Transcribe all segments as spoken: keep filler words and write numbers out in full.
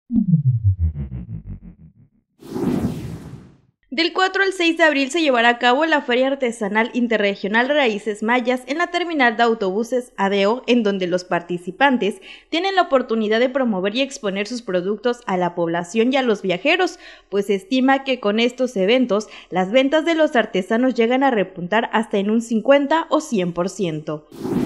Del cuatro al seis de abril se llevará a cabo la Feria Artesanal Interregional Raíces Mayas en la terminal de autobuses ADEO, en donde los participantes tienen la oportunidad de promover y exponer sus productos a la población y a los viajeros, pues se estima que con estos eventos las ventas de los artesanos llegan a repuntar hasta en un cincuenta o cien por ciento.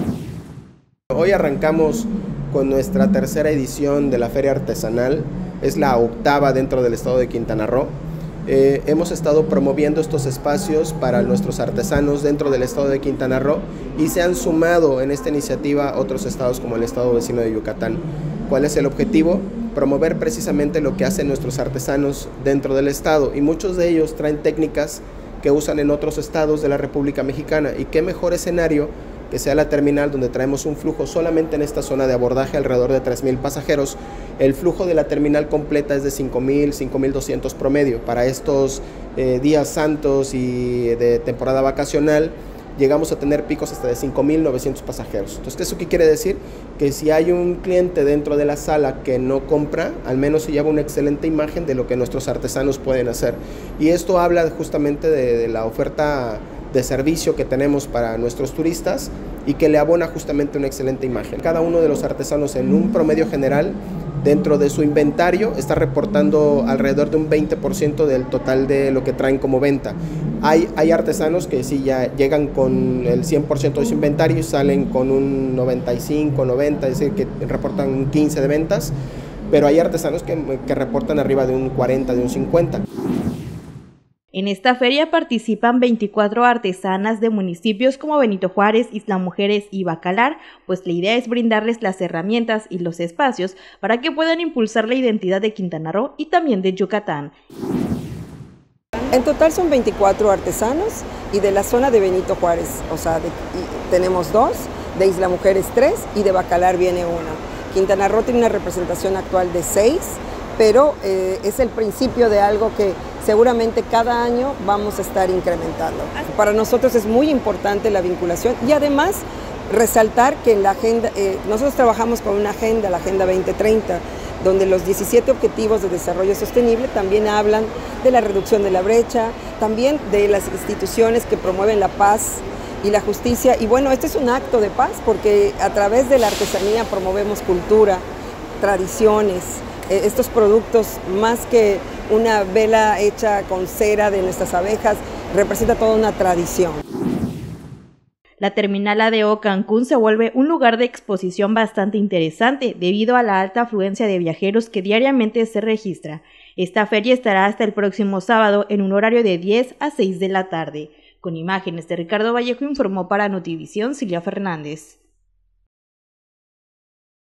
Hoy arrancamos con nuestra tercera edición de la Feria Artesanal, es la octava dentro del estado de Quintana Roo. Eh, hemos estado promoviendo estos espacios para nuestros artesanos dentro del estado de Quintana Roo y se han sumado en esta iniciativa otros estados como el estado vecino de Yucatán. ¿Cuál es el objetivo? Promover precisamente lo que hacen nuestros artesanos dentro del estado, y muchos de ellos traen técnicas que usan en otros estados de la República Mexicana, y qué mejor escenario que sea la terminal, donde traemos un flujo solamente en esta zona de abordaje alrededor de tres mil pasajeros. El flujo de la terminal completa es de cinco mil, cinco mil doscientos promedio. Para estos eh, días santos y de temporada vacacional llegamos a tener picos hasta de cinco mil novecientos pasajeros. Entonces, ¿eso qué quiere decir? Que si hay un cliente dentro de la sala que no compra, al menos se lleva una excelente imagen de lo que nuestros artesanos pueden hacer. Y esto habla justamente de, de la oferta de servicio que tenemos para nuestros turistas y que le abona justamente una excelente imagen. Cada uno de los artesanos, en un promedio general, dentro de su inventario está reportando alrededor de un veinte por ciento del total de lo que traen como venta. Hay, hay artesanos que sí ya llegan con el cien por ciento de su inventario y salen con un noventa y cinco, noventa, es decir, que reportan un quince de ventas, pero hay artesanos que, que reportan arriba de un cuarenta, de un cincuenta. En esta feria participan veinticuatro artesanas de municipios como Benito Juárez, Isla Mujeres y Bacalar, pues la idea es brindarles las herramientas y los espacios para que puedan impulsar la identidad de Quintana Roo y también de Yucatán. En total son veinticuatro artesanos y de la zona de Benito Juárez, o sea, de, tenemos dos, de Isla Mujeres tres y de Bacalar viene una. Quintana Roo tiene una representación actual de seis, pero eh, es el principio de algo que seguramente cada año vamos a estar incrementando. Para nosotros es muy importante la vinculación y además resaltar que en la agenda, eh, nosotros trabajamos con una agenda, la Agenda veinte treinta, donde los diecisiete Objetivos de Desarrollo Sostenible también hablan de la reducción de la brecha, también de las instituciones que promueven la paz y la justicia. Y bueno, este es un acto de paz porque a través de la artesanía promovemos cultura, tradiciones, estos productos, más que una vela hecha con cera de nuestras abejas, representa toda una tradición. La terminal ADEO Cancún se vuelve un lugar de exposición bastante interesante debido a la alta afluencia de viajeros que diariamente se registra. Esta feria estará hasta el próximo sábado en un horario de diez a seis de la tarde. Con imágenes de Ricardo Vallejo informó para Notivisión Silvia Fernández.